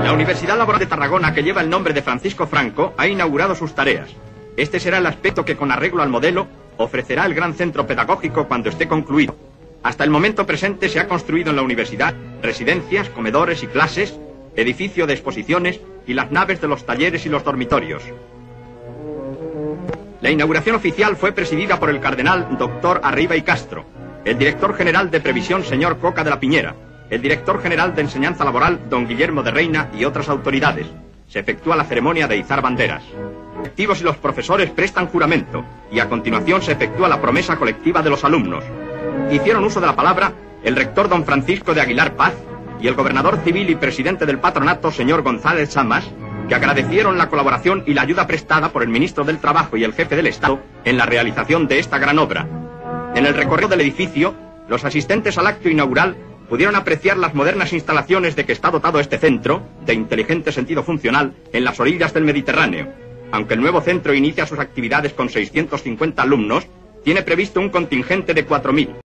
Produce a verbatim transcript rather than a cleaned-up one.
La Universidad Laboral de Tarragona, que lleva el nombre de Francisco Franco, ha inaugurado sus tareas. Este será el aspecto que, con arreglo al modelo, ofrecerá el gran centro pedagógico cuando esté concluido. Hasta el momento presente se ha construido en la universidad residencias, comedores y clases, edificio de exposiciones y las naves de los talleres y los dormitorios. La inauguración oficial fue presidida por el cardenal doctor Arriba y Castro, el director general de Previsión señor Coca de la Piñera, el director general de Enseñanza Laboral don Guillermo de Reina y otras autoridades. Se efectúa la ceremonia de izar banderas. Los directivos y los profesores prestan juramento y a continuación se efectúa la promesa colectiva de los alumnos. Hicieron uso de la palabra el rector don Francisco de Aguilar Paz y el gobernador civil y presidente del patronato señor González Samas, que agradecieron la colaboración y la ayuda prestada por el ministro del Trabajo y el jefe del Estado en la realización de esta gran obra. En el recorrido del edificio, los asistentes al acto inaugural pudieron apreciar las modernas instalaciones de que está dotado este centro, de inteligente sentido funcional, en las orillas del Mediterráneo. Aunque el nuevo centro inicia sus actividades con seiscientos cincuenta alumnos, tiene previsto un contingente de cuatro mil.